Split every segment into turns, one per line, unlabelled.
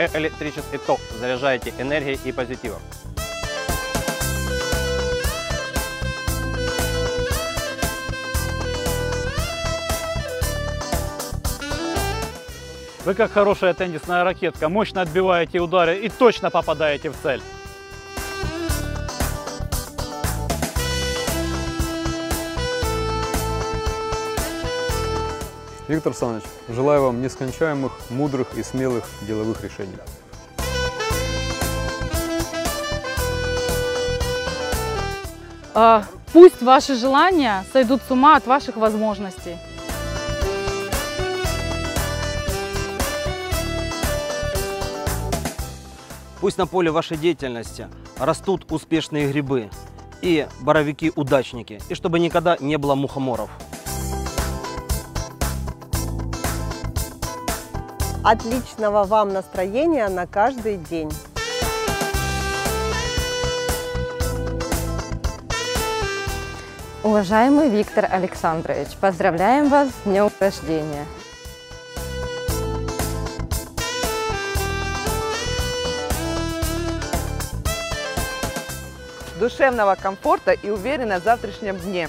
электрический ток, заряжаете энергией и позитивом.
Вы как хорошая теннисная ракетка, мощно отбиваете удары и точно попадаете в цель.
Виктор Александрович, желаю вам нескончаемых, мудрых и смелых деловых решений.
Пусть ваши желания сойдут с ума от ваших возможностей.
Пусть на поле вашей деятельности растут успешные грибы и боровики-удачники, и чтобы никогда не было мухоморов.
Отличного вам настроения на каждый день.
Уважаемый Виктор Александрович, поздравляем вас с днем рождения!
Душевного комфорта и уверенности в завтрашнем дне.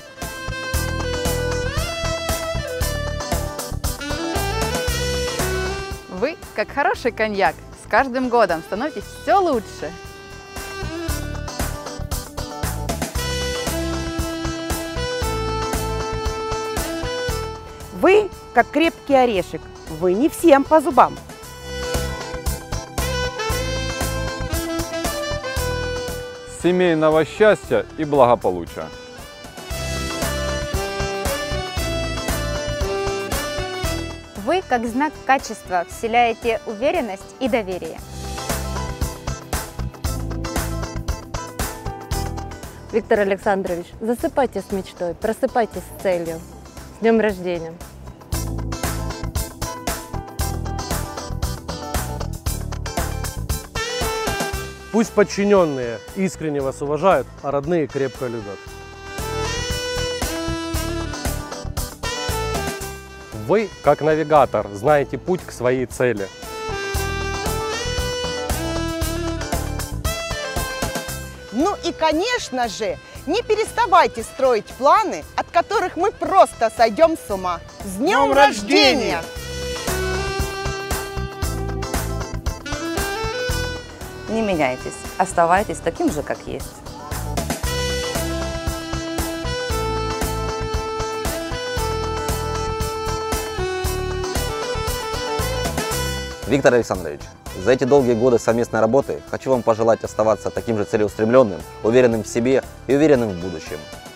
Вы, как хороший коньяк, с каждым годом становитесь все лучше.
Вы, как крепкий орешек, вы не всем по зубам.
Семейного счастья и благополучия.
Вы, как знак качества, вселяете уверенность и доверие.
Виктор Александрович, засыпайте с мечтой, просыпайтесь с целью. С днем рождения!
Пусть подчиненные искренне вас уважают, а родные крепко любят.
Вы, как навигатор, знаете путь к своей цели.
Ну и, конечно же, не переставайте строить планы, от которых мы просто сойдем с ума. С днем рождения!
Не меняйтесь, оставайтесь таким же, как есть.
Виктор Александрович, за эти долгие годы совместной работы хочу вам пожелать оставаться таким же целеустремленным, уверенным в себе и уверенным в будущем.